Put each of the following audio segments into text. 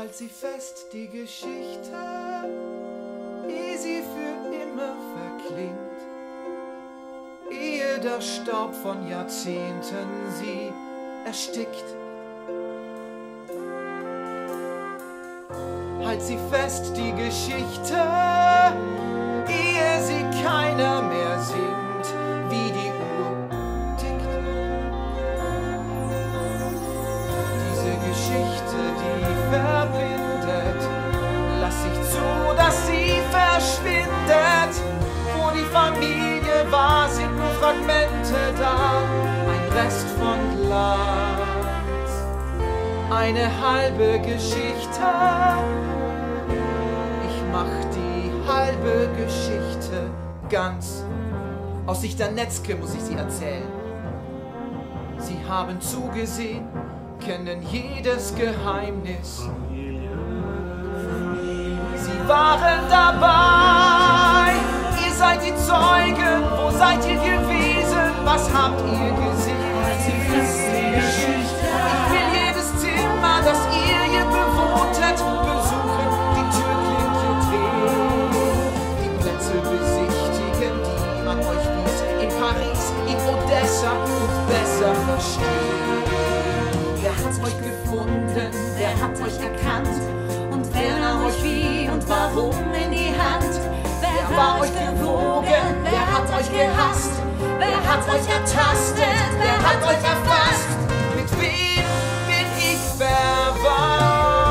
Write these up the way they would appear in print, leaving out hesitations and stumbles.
Halt sie fest, die Geschichte, ehe sie für immer verklingt, ehe der Staub von Jahrzehnten sie erstickt. Halt sie fest, die Geschichte, ehe sie keiner mehr singt, wie die Uhr tickt. Diese Geschichte, die verbindet, lass nicht zu, dass sie verschwindet. Wo die Familie war, sind nur Fragmente da, ein Rest von Glanz, eine halbe Geschichte. Ich mach die halbe Geschichte ganz. Aus Sicht der Netzke muss ich sie erzählen. Sie haben zugesehen, kennen jedes Geheimnis. Sie waren dabei, ihr seid die Zeugen, wo seid ihr gewesen, was habt ihr gesehen? Ich will jedes Zimmer, das ihr hier bewohntet, besuchen, die Türklinke drehen, die Plätze besichtigen, die man euch wies, in Paris, in Odessa und besser verstehen. Wer hat euch gefunden, wer hat euch erkannt und wer nahm euch wie und warum in die Hand? Wer war euch gewogen, wer hat euch gehasst, wer hat euch ertastet, wer hat euch erfasst? Mit wem bin ich verwandt?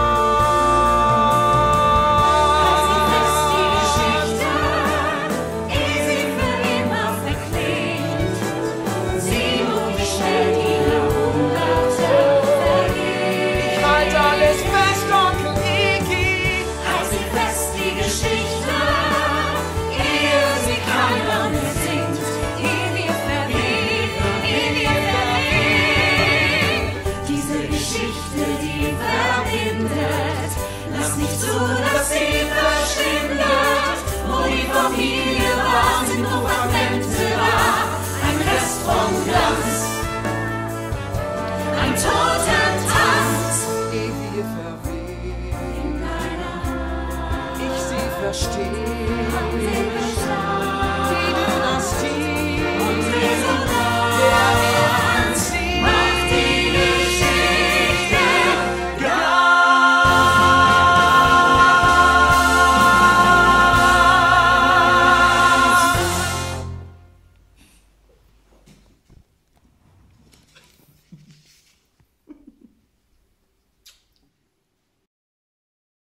Familie war, sind nur Fragmente da, ein Rest vom Glanz, ein Totentanz, Ehe wir verwehen, in deiner Hand. ich sie verstehe.